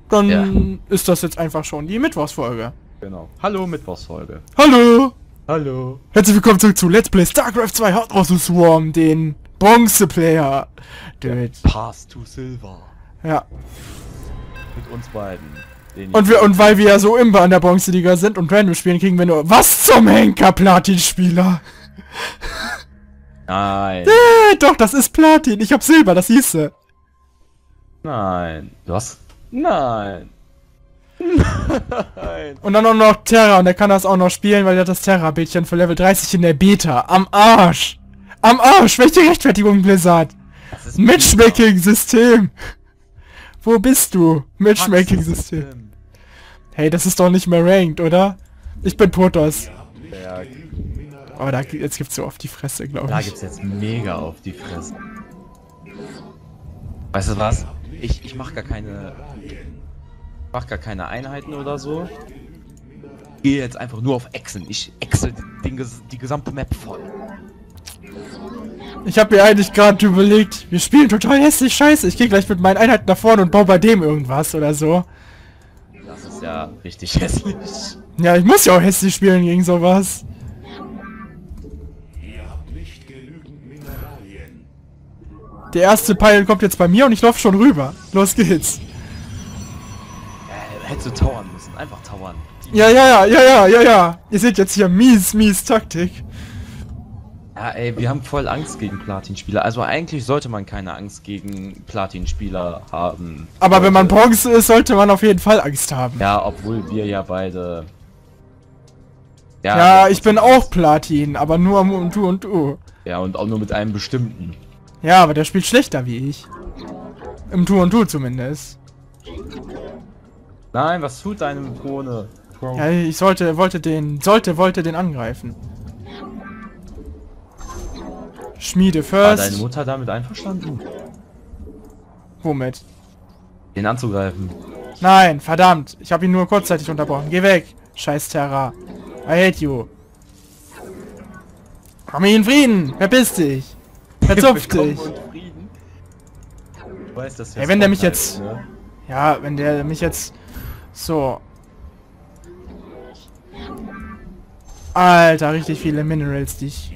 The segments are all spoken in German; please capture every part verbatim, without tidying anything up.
Dann Ja. ist das jetzt einfach schon die Mittwochsfolge. Genau. Hallo, Mittwochsfolge. Hallo! Hallo. Herzlich willkommen zurück zu Let's Play StarCraft zwei Heart of the Swarm, den Bronze-Player. Der Path to Silver. Ja. Mit uns beiden. Den Und, wir, und weil wir ja so imbar in der Bronze-Liga sind und random spielen, kriegen wir nur was zum Henker Platin-Spieler. Nein. Äh, doch, das ist Platin. Ich hab Silber, das hieße. Nein. Du hast... Nein. Nein. Und dann auch noch Terra, und der kann das auch noch spielen, weil er hat das Terra-Bildchen für Level dreißig in der Beta. Am Arsch! Am Arsch! Welche Rechtfertigung, Blizzard? Matchmaking-System! Wo bist du? Matchmaking-System. Hey, das ist doch nicht mehr ranked, oder? Ich bin Protoss. Berg. Oh, da, jetzt gibt's so auf die Fresse, glaube ich. Da gibt's jetzt mega auf die Fresse. Weißt du was? Ich, ich mach gar keine... Ich mach gar keine Einheiten oder so. Ich gehe jetzt einfach nur auf Exen. Ich excel den, den, die gesamte Map voll. Ich habe mir eigentlich gerade überlegt, wir spielen total hässlich scheiße. Ich gehe gleich mit meinen Einheiten nach vorne und baue bei dem irgendwas oder so. Das ist ja richtig hässlich. Ja, ich muss ja auch hässlich spielen gegen sowas. Der erste Pfeil kommt jetzt bei mir und ich laufe schon rüber. Los geht's. Äh, hättest du tauern müssen. Einfach tauern. Ja, ja, ja, ja, ja, ja, ja. Ihr seht jetzt hier mies, mies Taktik. Ja, ey, wir haben voll Angst gegen Platin-Spieler. Also eigentlich sollte man keine Angst gegen Platin-Spieler haben. Aber sollte. wenn man Bronze ist, sollte man auf jeden Fall Angst haben. Ja, obwohl wir ja beide... Ja, ich bin auch Platin, aber nur um du und du. Ja, und auch nur mit einem bestimmten. Ja, aber der spielt schlechter wie ich. Im Tu und Du zumindest. Nein, was tut deine Drohne? Ja, ich sollte, wollte den, sollte, wollte den angreifen. Schmiede War first. deine Mutter damit einverstanden? Womit? Den anzugreifen. Nein, verdammt. Ich habe ihn nur kurzzeitig unterbrochen. Geh weg. Scheiß Terra. I hate you. Komm in Frieden. Verpiss dich. Verzupf dich. Du weißt, dass Hey, wenn der mich heißt, jetzt... ne? Ja, wenn der mich jetzt... So. Alter, richtig viele Minerals, die ich...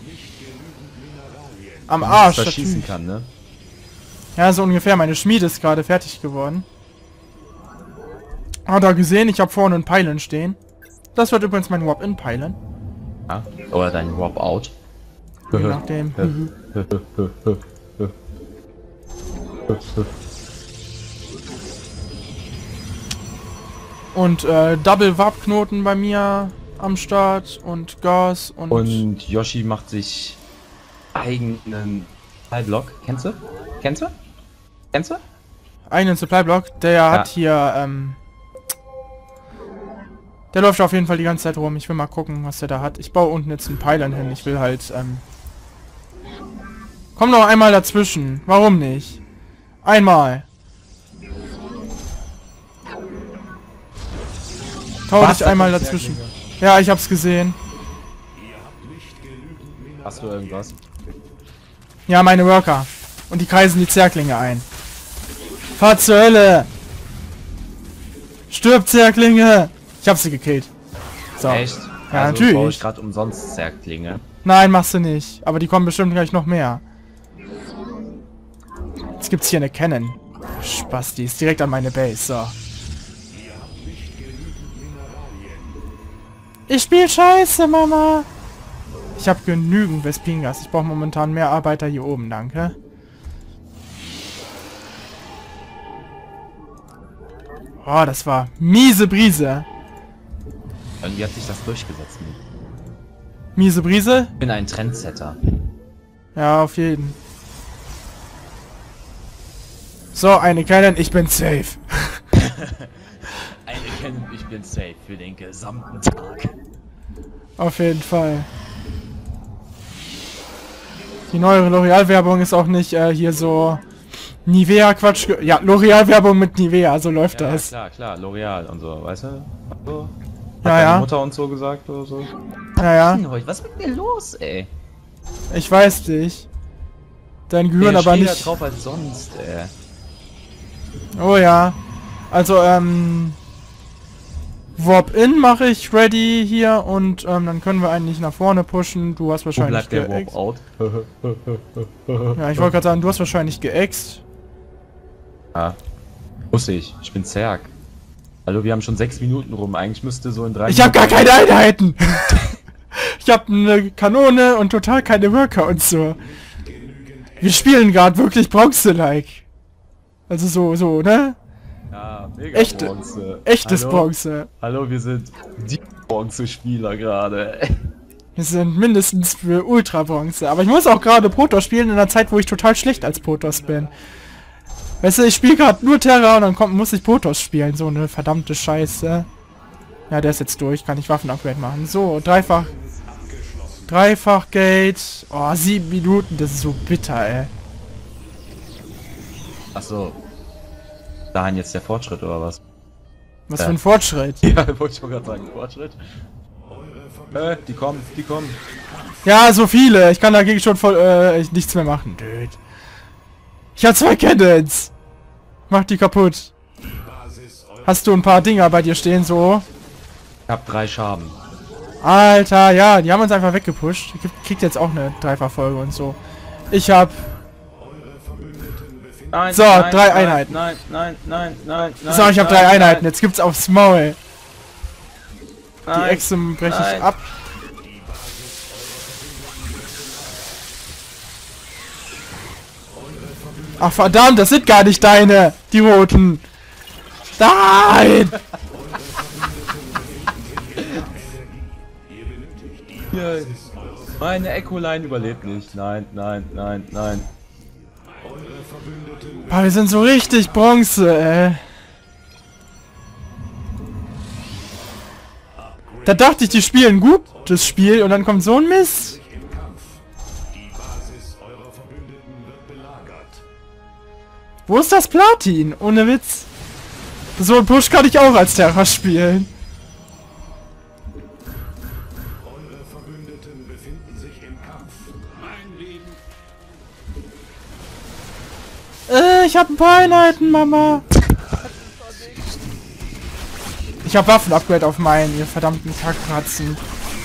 Am Arsch. Verschießen kann, ne? Ja, so ungefähr. Meine Schmiede ist gerade fertig geworden. Hat er gesehen, ich habe vorne einen Pylon stehen. Das wird übrigens mein Warp-In-Pylon. Ja. Oder dein Warp-Out. Je nachdem. Und äh, Double Warp-Knoten bei mir am Start und Gas und... Und Yoshi macht sich eigenen Supply-Block. Kennst du? Kennst du? Kennst du? Einen Supply-Block, der Ja. hat hier, ähm... Der läuft auf jeden Fall die ganze Zeit rum. Ich will mal gucken, was der da hat. Ich baue unten jetzt einen Pylon hin. Ich will halt, ähm... Komm noch einmal dazwischen. Warum nicht? Einmal. Tau dich einmal dazwischen. Ja, ich hab's gesehen. Hast du irgendwas? Ja, meine Worker. Und die kreisen die Zerklinge ein. Fahr zur Hölle! Stirb, Zerklinge! Ich hab sie gekillt. So. Echt? Ja, also natürlich. baue ich gerade umsonst Zerklinge. Nein, machst du nicht. Aber die kommen bestimmt gleich noch mehr. Jetzt gibt's hier eine Cannon. Spaß, die ist direkt an meine Base. So. Ich spiel scheiße, Mama. Ich habe genügend Vespingas. Ich brauche momentan mehr Arbeiter hier oben, danke. Oh, das war miese Brise. Irgendwie hat sich das durchgesetzt. Miese Brise? Ich bin ein Trendsetter. Ja, auf jeden. So, eine Cannon, ich bin safe. Eine Cannon, ich bin safe für den gesamten Tag. Auf jeden Fall. Die neue L'Oreal-Werbung ist auch nicht äh, hier so Nivea-Quatsch. Ja, L'Oreal-Werbung mit Nivea, so läuft Ja, das. klar, klar, L'Oreal und so, weißt du? So. Hat Ja, deine ja. Mutter und so gesagt oder so? Ja, ja. Was ist mit mir los, ey? Ich weiß dich. Dein Gehirn Der aber steht nicht. da drauf als sonst, ey. Oh ja. Also, ähm... Warp in mache ich ready hier und ähm, dann können wir eigentlich nach vorne pushen. Du hast Wo wahrscheinlich bleibt der Warp geext. out? Ja, ich wollte gerade sagen, du hast wahrscheinlich geext. Ja. Muss ich. Ich bin Zerg. Hallo, wir haben schon sechs Minuten rum. Eigentlich müsste so in drei Ich habe gar keine Einheiten! Ich habe eine Kanone und total keine Worker und so. Wir spielen gerade wirklich Bronze-like. Also so, so, ne? Ja, mega Echte, Bronze. echtes Hallo? Bronze. Hallo, wir sind die Bronze-Spieler gerade. Wir sind mindestens für Ultra-Bronze. Aber ich muss auch gerade Protoss spielen in einer Zeit, wo ich total schlecht als Protoss bin. Weißt du, ich spiele gerade nur Terra und dann kommt, muss ich Protoss spielen. So eine verdammte Scheiße. Ja, der ist jetzt durch. Kann ich Waffen-Upgrade machen. So, dreifach. Dreifach Gate. Oh, sieben Minuten. Das ist so bitter, ey. Achso. Dahin jetzt der Fortschritt oder was? Was Äh. für ein Fortschritt. Ja, wollte ich mal gerade sagen. Fortschritt. Äh, die kommen, die kommen. Ja, so viele. Ich kann dagegen schon voll äh, nichts mehr machen. Dude. Ich habe zwei Cannons. Mach die kaputt. Hast du ein paar Dinger bei dir stehen, so? Ich hab drei Schaden. Alter, ja, die haben uns einfach weggepusht. Kriegt jetzt auch eine Dreifachfolge und so. Ich hab... Nein, So, nein, drei nein, Einheiten. Nein, nein, nein, nein, nein. So, ich hab nein, drei Einheiten. Nein, Jetzt gibt's aufs Maul. Die nein, Echsen breche ich nein. ab. Ach verdammt, das sind gar nicht deine, die roten. Nein! Hier, meine Echo-Line überlebt nicht. Nein, nein, nein, nein. Ah, wir sind so richtig Bronze, ey. Da dachte ich, die spielen gut, das Spiel, und dann kommt so ein Mist. Wo ist das Platin? Ohne Witz. So ein Push kann ich auch als Terra spielen. Äh, ich hab ein paar Einheiten, Mama. Ich hab Waffen-Upgrade auf meinen, ihr verdammten Kackratzen.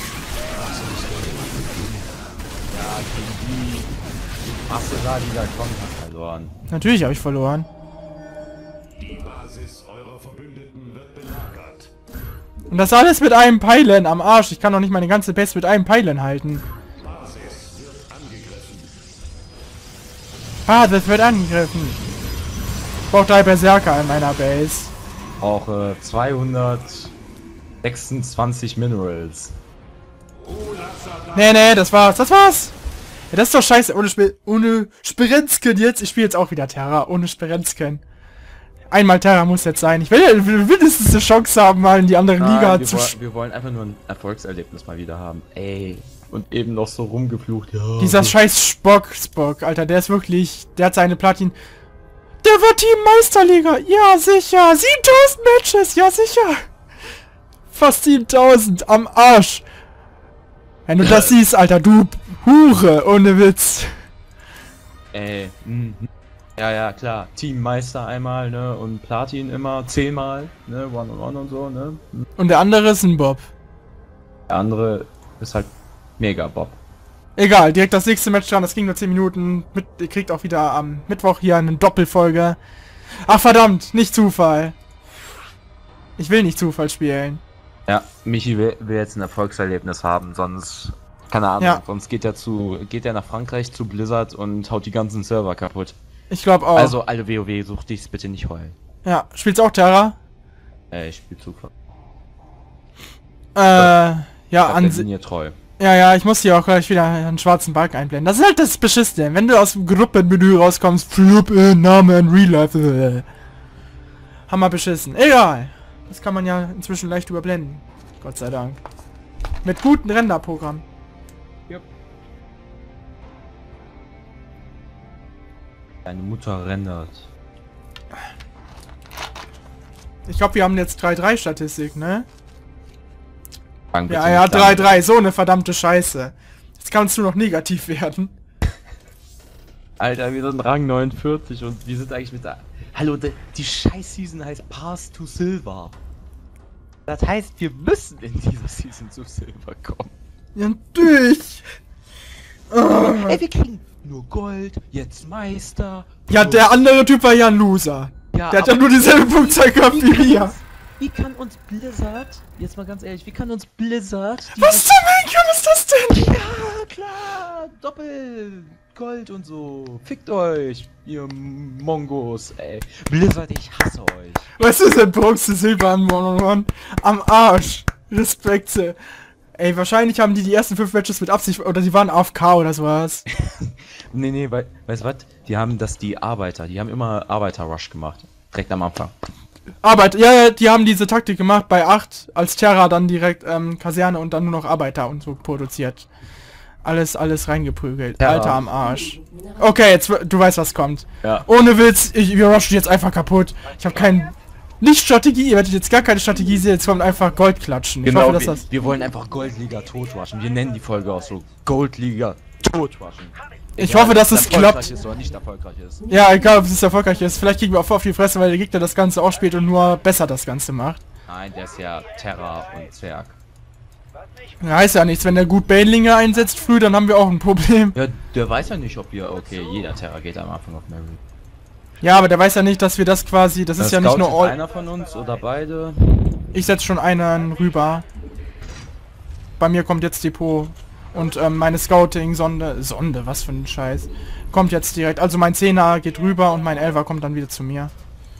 Hast du da wieder Kontakt verloren? Natürlich habe ich verloren. Die Basis eurer Verbündeten wird belagert. Und das alles mit einem Pylon am Arsch. Ich kann doch nicht meine ganze Base mit einem Pylon halten. Basis wird angegriffen. Ah, das wird angegriffen. Ich brauche drei Berserker in meiner Base. Auch äh, zweihundertsechsundzwanzig Minerals. Nee, nee, das war's. Das war's. Ja, das ist doch scheiße. Ohne, Sp ohne Spirenzken jetzt. Ich spiele jetzt auch wieder Terra. Ohne Spirenzken. Einmal Terra muss jetzt sein. Ich will ja mindestens eine Chance haben, mal in die andere Nein, Liga wir, zu... woll sch- wir wollen einfach nur ein Erfolgserlebnis mal wieder haben. Ey. Und eben noch so rumgeflucht. Ja, Dieser scheiß Spock, Spock, Alter, der ist wirklich... Der hat seine Platin... Der wird Team Meisterliga! Ja, sicher! siebentausend Matches! Ja, sicher! Fast siebentausend! Am Arsch! Wenn du das siehst, Alter, du Hure! Ohne Witz! Ey. Mhm. Ja, ja, klar. Teammeister einmal, ne? Und Platin immer zehnmal, ne? One on one und so, ne? Und der andere ist ein Bob. Der andere ist halt mega Bob. Egal, direkt das nächste Match dran, das ging nur zehn Minuten. Mit, ihr kriegt auch wieder am Mittwoch hier eine Doppelfolge. Ach verdammt, nicht Zufall. Ich will nicht Zufall spielen. Ja, Michi will, will jetzt ein Erfolgserlebnis haben, sonst, keine Ahnung, Ja. sonst geht er zu, geht er nach Frankreich zu Blizzard und haut die ganzen Server kaputt. Ich glaube auch. Also, alle WoW, such dich bitte nicht heulen. Ja, spielst auch Terra? Äh, ich spiel Zufall. Äh, ja, Der an si- Linie treu. ja, ja, ich muss hier auch gleich wieder einen schwarzen Balken einblenden. Das ist halt das Beschissene. Wenn du aus dem Gruppenmenü rauskommst, Flip, äh, Name in Real Life, äh. Hammer beschissen. Egal. Das kann man ja inzwischen leicht überblenden. Gott sei Dank. Mit gutem Renderprogramm. Yep. Deine Mutter rendert. Ich glaube, wir haben jetzt drei drei Statistik, ne? Fang bitte Ja, ja, nicht drei damit drei. So eine verdammte Scheiße. Jetzt kannst du noch negativ werden. Alter, wir sind Rang neunundvierzig und wir sind eigentlich mit der... Hallo, die, die Scheiß-Season heißt Path to Silver. Das heißt, wir müssen in dieser Season zu Silver kommen. Ja, natürlich. Aber, ey, wir kriegen nur Gold, jetzt Meister. Ja, plus- der andere Typ war ja ein Loser. Ja, Der hat ja aber nur dieselbe Punktzahl gehabt wie kann wir. uns, wie kann uns Blizzard, jetzt mal ganz ehrlich, wie kann uns Blizzard... Was zum Henker ist das denn? Ja, klar, Doppel, Gold und so. Fickt euch, ihr Mongos, ey. Blizzard, ich hasse euch. Was ist denn Bronze, Silber an One-on-One? Am Arsch. Respekte. Ey, wahrscheinlich haben die die ersten fünf Matches mit Absicht, oder die waren A F K oder sowas. Nee, nee, wei weißt du was? Die haben das, die Arbeiter, die haben immer Arbeiter-Rush gemacht. Direkt am Anfang. Arbeit, ja, ja, die haben diese Taktik gemacht bei acht, als Terra dann direkt ähm, Kaserne und dann nur noch Arbeiter und so produziert. Alles, alles reingeprügelt. Ja. Alter am Arsch. Okay, jetzt, du weißt, was kommt. Ja. Ohne Witz, ich, wir rushen jetzt einfach kaputt. Ich habe kein... Nicht Strategie, ihr werdet jetzt gar keine Strategie sehen, jetzt kommt einfach Gold klatschen. Ich Genau, hoffe, dass wir, das... wir wollen einfach Goldliga totwaschen. Wir nennen die Folge auch so. Goldliga totwaschen. Ich hoffe, dass es erfolgreich klappt. ist oder nicht erfolgreich ist. Ja, egal, ob es erfolgreich ist. Vielleicht kriegen wir auch voll auf die Fresse, weil der Gegner das Ganze auch spielt und nur besser das Ganze macht. Nein, der ist ja Terra und Zwerg. Ja, heißt ja nichts, wenn der gut Banelinge einsetzt früh, dann haben wir auch ein Problem. Ja, der weiß ja nicht, ob wir... Okay, jeder Terra geht am Anfang auf Mary. Ja, aber der weiß ja nicht, dass wir das quasi... Das ist ja nicht nur all... einer von uns oder beide. Ich setze schon einen rüber. Bei mir kommt jetzt Depot. Und ähm, meine Scouting-Sonde... Sonde, was für ein Scheiß. Kommt jetzt direkt. Also mein Zehner geht rüber und mein Elfer kommt dann wieder zu mir.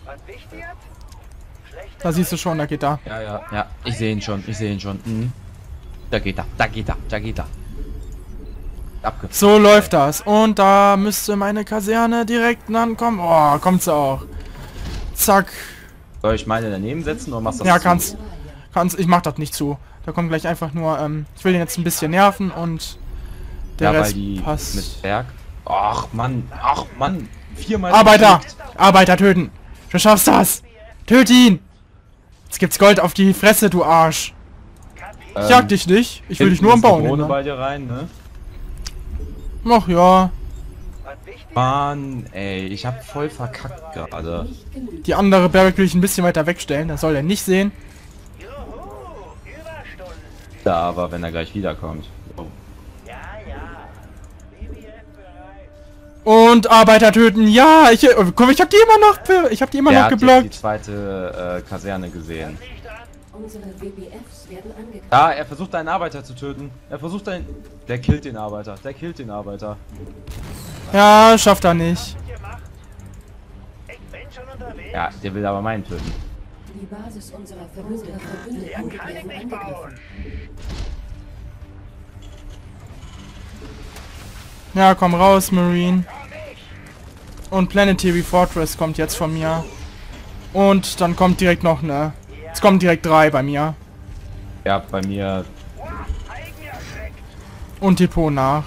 Da siehst du schon, da geht da. Ja, ja, ja. Ich sehe ihn schon, ich sehe ihn schon. Mhm. Da geht er, da geht er, da geht er. Abge So läuft das. Und da müsste meine Kaserne direkt ankommen. Oh, kommt sie auch. Zack. Soll ich meine daneben setzen oder machst du das Ja, zu? kannst. Kannst. Ich mach das nicht zu. Da kommt gleich einfach nur, ähm, ich will den jetzt ein bisschen nerven und der Ja, weil Rest die passt. mit Berg. Ach Mann, ach Mann. Viermal. Arbeiter! gekriegt. Arbeiter töten! Du schaffst das! Töt ihn! Jetzt gibt's Gold auf die Fresse, du Arsch! Ich Ähm, jag dich nicht. Ich will dich hinten nur am ist eine Bauen Drohne hindern. bei dir rein, ne? Ach ja. Mann, ey, ich hab voll verkackt gerade. Die andere Barrack will ich ein bisschen weiter wegstellen. Das soll er nicht sehen. Da aber, wenn er gleich wiederkommt. Oh. Und Arbeiter töten. Ja, ich, oh, guck, ich hab die immer noch, be- ich hab die immer Der noch hat jetzt geblockt. die zweite äh, Kaserne gesehen. Unsere W B Fs werden angegriffen. Ah, er versucht einen Arbeiter zu töten. Er versucht einen... Der killt den Arbeiter. Der killt den Arbeiter. Ja, schafft er nicht. Ja, der will aber meinen töten. Die Basis unserer Verbündeten Verbündeten werden angegriffen. Ja, komm raus, Marine. Und Planetary Fortress kommt jetzt von mir. Und dann kommt direkt noch eine... Es kommen direkt drei bei mir. Ja, bei mir... Und Depot nach.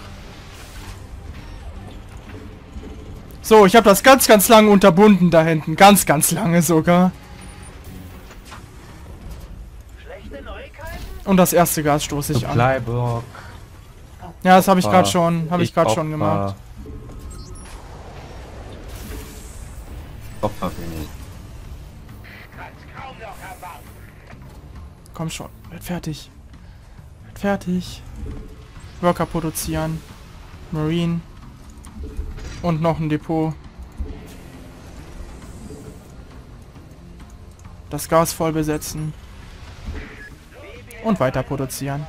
So, ich habe das ganz, ganz lange unterbunden da hinten. Ganz, ganz lange sogar. Und das erste Gas stoße ich an. Supply-Block. Ja, das habe ich gerade Opfer. schon, habe ich gerade Opfer. schon gemacht. Opfer bin ich. Komm schon, werd fertig. Werd fertig. Worker produzieren. Marine. Und noch ein Depot. Das Gas voll besetzen. Und weiter produzieren.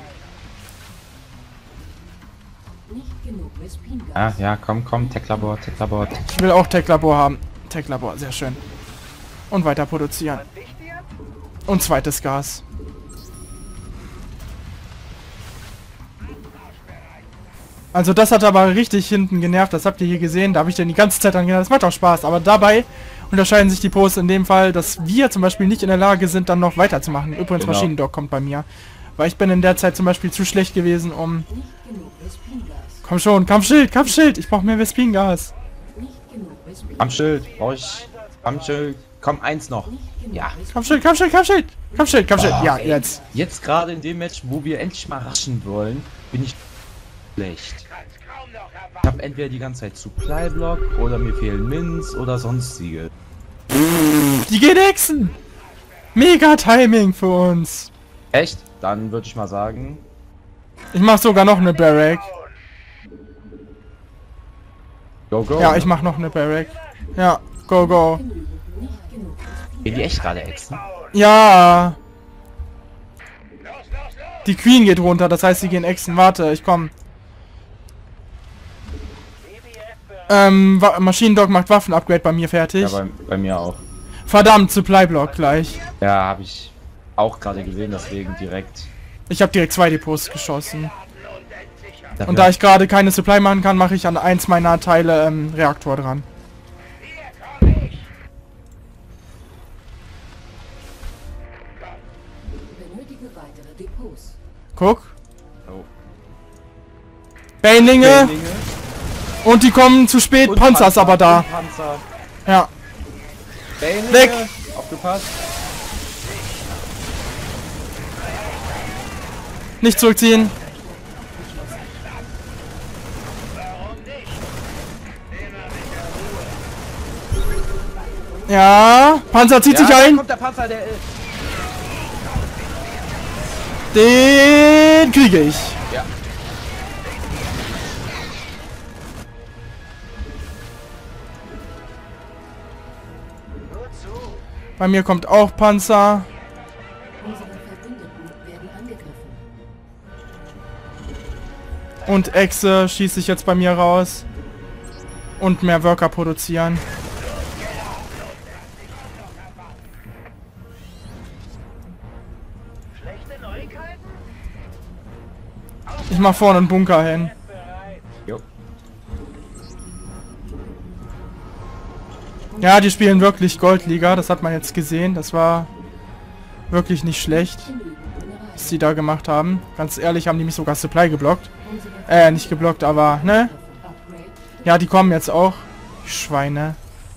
Nicht genug Vespin-Gas. Ah, ja, komm, komm, Tech-Labor, Tech-Labor. Ich will auch Tech-Labor haben. Tech-Labor, sehr schön. Und weiter produzieren. Und zweites Gas. Also das hat aber richtig hinten genervt, das habt ihr hier gesehen, da habe ich dann die ganze Zeit dran gedacht, das macht auch Spaß, aber dabei unterscheiden sich die Pros in dem Fall, dass wir zum Beispiel nicht in der Lage sind, dann noch weiterzumachen. Übrigens, Genau. Maschinendock kommt bei mir, weil ich bin in der Zeit zum Beispiel zu schlecht gewesen, um... Nicht genug Vespin-Gas. Komm schon, Kampfschild, Kampfschild, ich brauche mehr Vespin-Gas. Nicht genug Vespin. Am Schild, brauch ich. Am Schild. Komm, eins noch. Ja. Kampfschild, Kampfschild, Kampfschild, Kampfschild, Kampfschild, ja, jetzt. Jetzt gerade in dem Match, wo wir endlich mal raschen wollen, bin ich schlecht. Ich habe entweder die ganze Zeit Supply-Block oder mir fehlen Mins oder sonstige. Die gehen Hexen! Mega Timing für uns. Echt? Dann würde ich mal sagen... Ich mach sogar noch eine Barrack. Go, go. Ja, ich mach noch eine Barrack. Ja, go, go. Gehen die echt gerade Echsen? Ja. Die Queen geht runter, das heißt, sie gehen Echsen. Warte, ich komm. Ähm, Wa Maschinendog macht Waffen-Upgrade bei mir fertig. Ja, bei, bei mir auch. Verdammt, Supply-Block gleich. Ja, habe ich auch gerade gesehen, deswegen direkt. Ich habe direkt zwei Depots geschossen. Dafür Und da ich gerade keine Supply machen kann, mache ich an eins meiner Teile ähm, Reaktor dran. Benötige weitere Depots. Guck. Oh. Banelinge. Banelinge. Und die kommen zu spät. Und Panzer ist aber da. und Panzer. Ja. Banelinge. Weg. Aufgepasst. Nicht zurückziehen. Ja. Panzer zieht Ja, sich da ein. kommt der Panzer, der... Den kriege ich. Ja. Bei mir kommt auch Panzer. Unsere Verbündeten werden angegriffen. Und Echse schieße ich jetzt bei mir raus. Und mehr Worker produzieren. Ich mach vorne einen Bunker hin. Jo. Ja, die spielen wirklich Goldliga. Das hat man jetzt gesehen. Das war wirklich nicht schlecht, was sie da gemacht haben. Ganz ehrlich, haben die mich sogar Supply geblockt. Äh, nicht geblockt, aber, ne? Ja, die kommen jetzt auch. Die Schweine.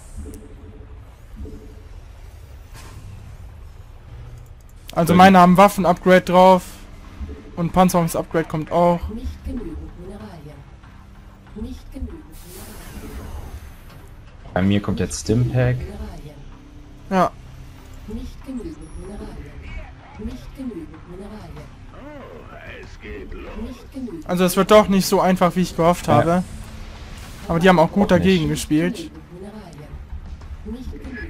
Also meine haben Waffen-Upgrade drauf. Und Panzerungs-Upgrade kommt auch. Nicht genügend Mineralien. Nicht genügend Mineralien. Bei mir kommt jetzt Stimpack. Mineralien. Ja. Nicht genügend Mineralien. Nicht genügend Mineralien. Nicht genügend Also es wird doch nicht so einfach, wie ich gehofft Ja. habe. Aber die haben auch gut Auch dagegen nicht. gespielt. genügend Mineralien. Nicht genügend Mineralien.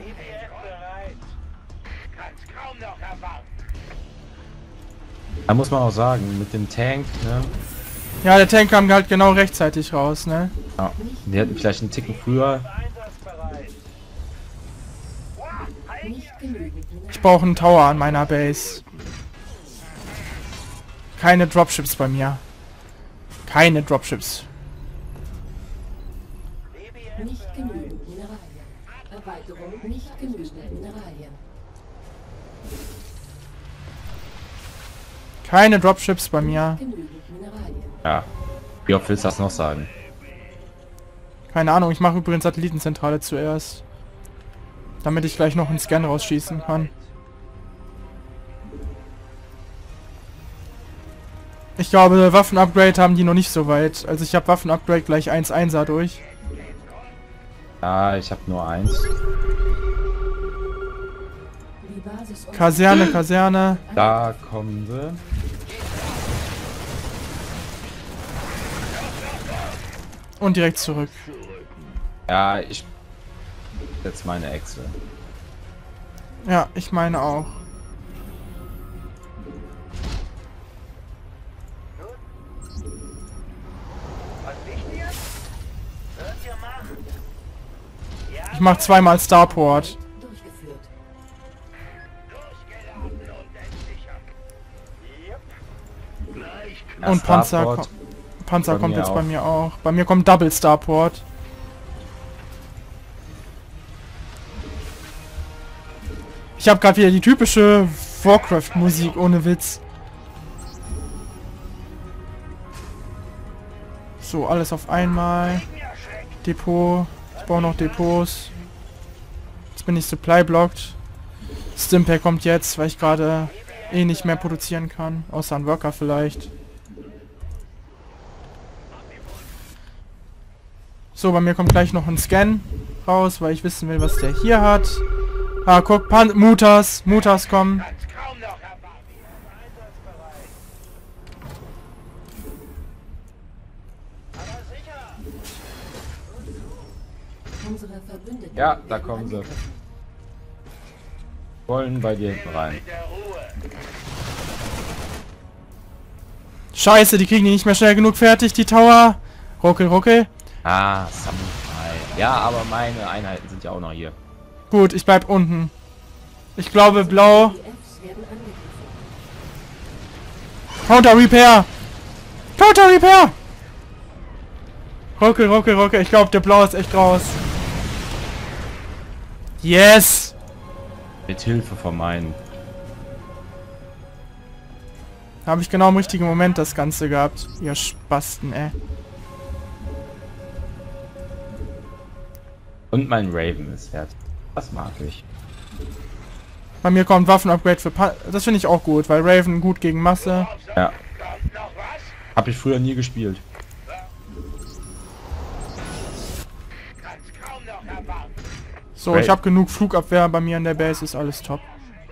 Da muss man auch sagen, mit dem Tank, ne? Ja, der Tank kam halt genau rechtzeitig raus, ne? Ja, die hätten vielleicht einen Ticken früher. Nicht genügend Mineralien. Ich brauche einen Tower an meiner Base. Keine Dropships bei mir. Keine Dropships. Nicht genügend Mineralien. Erweiterung nicht genügend Mineralien. Keine Dropships bei mir. Genügend Mineralien. Ja. Wie oft willst du das noch sagen? Keine Ahnung, ich mache übrigens Satellitenzentrale zuerst. Damit ich gleich noch einen Scan rausschießen kann. Ich glaube, Waffen-Upgrade haben die noch nicht so weit. Also ich habe Waffen-Upgrade gleich eins Einser durch. Ja, ich habe nur eins. Die Basis unserer Kaserne, Kaserne. Da kommen sie. Und direkt zurück. Ja, ich setze meine Echse. Ja, ich meine auch. Ich mach zweimal Starport. durchgeführt. Ja, Und Panzer, Starport. ko Panzer Bei kommt mir jetzt auch. bei mir auch. Bei mir kommt Double Starport. Ich habe gerade wieder die typische Warcraft-Musik ohne Witz. So, alles auf einmal. Depot. Ich brauche noch Depots. Jetzt bin ich Supply blocked. Stimpack kommt jetzt, weil ich gerade eh nicht mehr produzieren kann. Außer ein Worker vielleicht. So, bei mir kommt gleich noch ein Scan raus, weil ich wissen will, was der hier hat. Ah, guck, Pan Mutas, Mutas kommen. Unsere Verbündeten Ja, da werden kommen sie. angegriffen. Wollen bei dir hinten rein. Scheiße, die kriegen die nicht mehr schnell genug fertig, die Tower. Ruckel, ruckel. Ah, Samurai. Ja, aber meine Einheiten sind ja auch noch hier. Gut, ich bleib unten. Ich glaube, blau. Die Fs werden angegriffen. Counter Repair. Counter Repair. Ruckel, ruckel, ruckel. Ich glaube, der blau ist echt raus. Yes. Mit Hilfe von meinen. Habe ich genau im richtigen Moment das Ganze gehabt. Ihr Spasten, ey. Und mein Raven ist fertig. Das mag ich. Bei mir kommt Waffen-Upgrade für pa Das finde ich auch gut, weil Raven gut gegen Masse. Ja. Hab ich früher nie gespielt. So, ich habe genug Flugabwehr bei mir in der Base, ist alles top.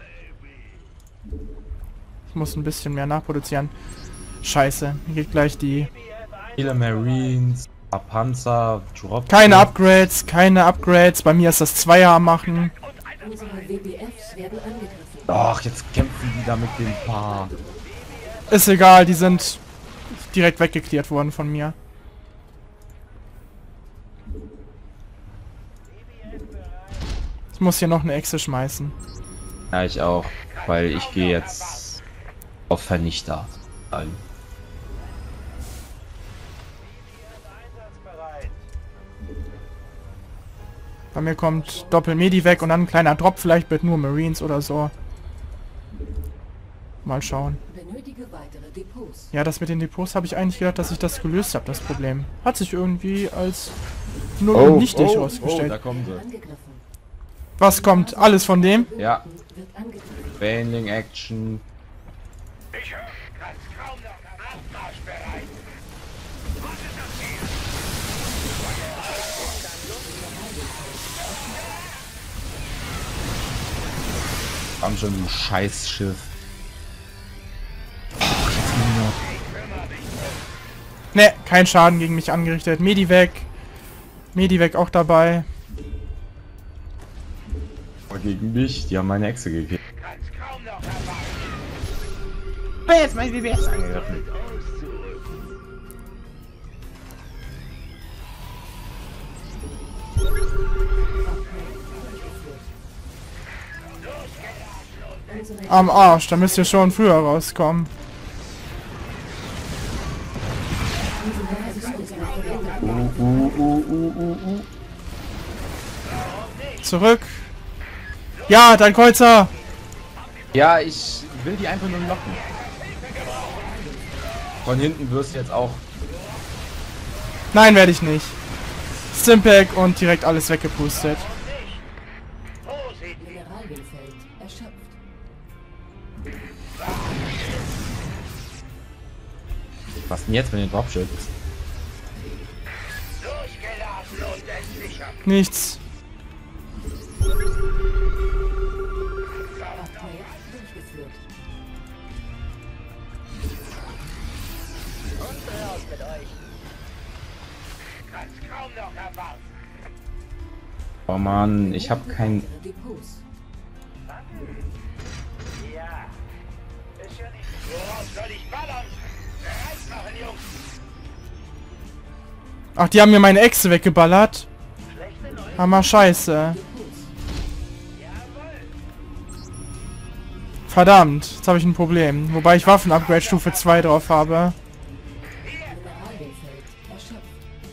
Ich muss ein bisschen mehr nachproduzieren. Scheiße, hier geht gleich die... Viele Marines, Panzer, Drop. Keine Upgrades, keine Upgrades. Bei mir ist das Zweier am machen. Unsere W B Fs werden angegriffen. Ach, jetzt kämpfen die da mit dem Paar. Ist egal, die sind direkt weggeklärt worden von mir. Ich muss hier noch eine Echse schmeißen. Ja, ich auch. Weil ich gehe jetzt auf Vernichter ein. Bei mir kommt Doppel-Medi weg und dann ein kleiner Drop vielleicht mit nur Marines oder so. Mal schauen. Benötige weitere Depots. Ja, das mit den Depots habe ich eigentlich gedacht, dass ich das gelöst habe, das Problem. Hat sich irgendwie als null und nichtig oh, rausgestellt. da kommen sie. Angegriffen. Was kommt? Alles von dem? Ja, Wird angegriffen. Bailing Action. Komm schon, du Scheißschiff. Ne, kein Schaden gegen mich angerichtet. Medi weg. Medi weg auch dabei. Aber gegen mich, die haben meine Echse gekillt. Wer jetzt mein W B S angegriffen? Am Arsch, da müsst ihr schon früher rauskommen. Zurück. Ja, dein Kreuzer. Ja, ich will die einfach nur locken. Von hinten wirst du jetzt auch. Nein, werde ich nicht. Stimpack und direkt alles weggepustet. Mineralienfeld erschöpft. Was denn jetzt mit den Dropships? Nichts. Projekt durchgeführt. Oh Mann, ich habe kein. Weitere Depots. Ach, die haben mir meine Echse weggeballert. Hammer Scheiße. Verdammt, jetzt habe ich ein Problem. Wobei ich Waffen-Upgrade Stufe zwei drauf habe. Mineralienfeld erschöpft.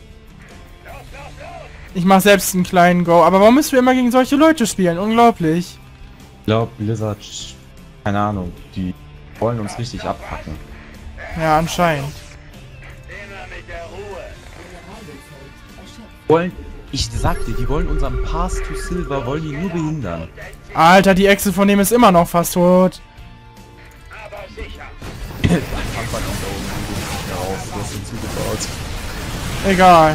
Ich mache selbst einen kleinen Go. Aber warum müssen wir immer gegen solche Leute spielen? Unglaublich. Ich glaube, Blizzard. Keine Ahnung. Die wollen uns richtig abpacken. Ja, anscheinend. Wollen. Ich sagte, die wollen unseren Pass to Silver, wollen die nur behindern. Alter, die Echse von dem ist immer noch fast tot. Egal.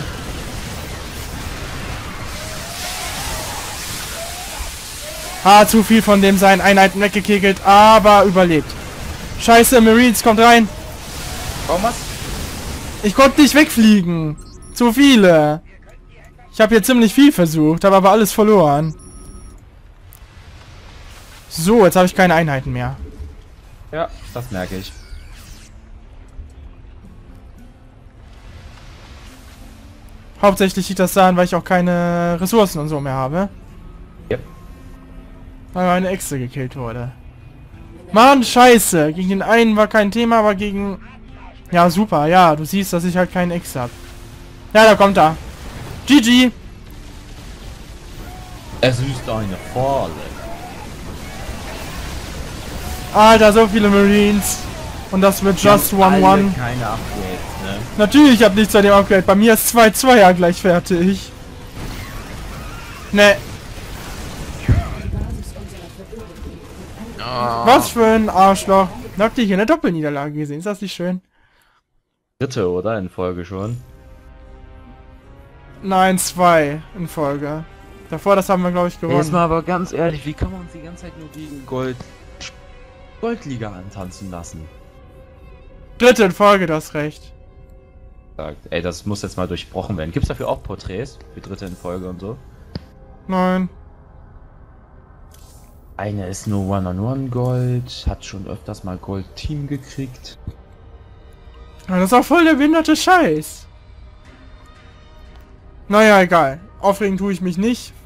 Ah, zu viel von dem seinen Einheiten weggekegelt, aber überlebt. Scheiße, Marines, kommt rein. Warum was? Ich konnte nicht wegfliegen. Zu viele. Ich habe hier ziemlich viel versucht, habe aber alles verloren. So, jetzt habe ich keine Einheiten mehr. Ja, das merke ich. Hauptsächlich liegt das daran, weil ich auch keine Ressourcen und so mehr habe. Ja. Weil meine Echse gekillt wurde. Mann, scheiße. Gegen den einen war kein Thema, aber gegen... Ja, super. Ja, du siehst, dass ich halt keinen Ex habe. Ja, da kommt er. G G. Es ist eine Falle. Alter, so viele Marines. Und das wird just one one. Keine Upgrades, ne? Natürlich, ich habe nichts bei dem Upgrade. Bei mir ist zwei zwei ja gleich fertig. Ne. Oh. Was für ein Arschloch. Habt ihr hier eine Doppelniederlage gesehen? Ist das nicht schön? Dritte, oder? In Folge schon. Nein, zwei in Folge. Davor, das haben wir, glaube ich, gewonnen. Jetzt mal aber ganz ehrlich, wie kann man uns die ganze Zeit nur gegen Gold... Goldliga antanzen lassen? Dritte in Folge, du hast recht. Sagt, ey, das muss jetzt mal durchbrochen werden. Gibt's dafür auch Porträts? Für dritte in Folge und so? Nein. Einer ist nur One-on-One Gold, hat schon öfters mal Gold-Team gekriegt. Ja, das ist auch voll der behinderte Scheiß. Naja, egal. Aufregen tue ich mich nicht.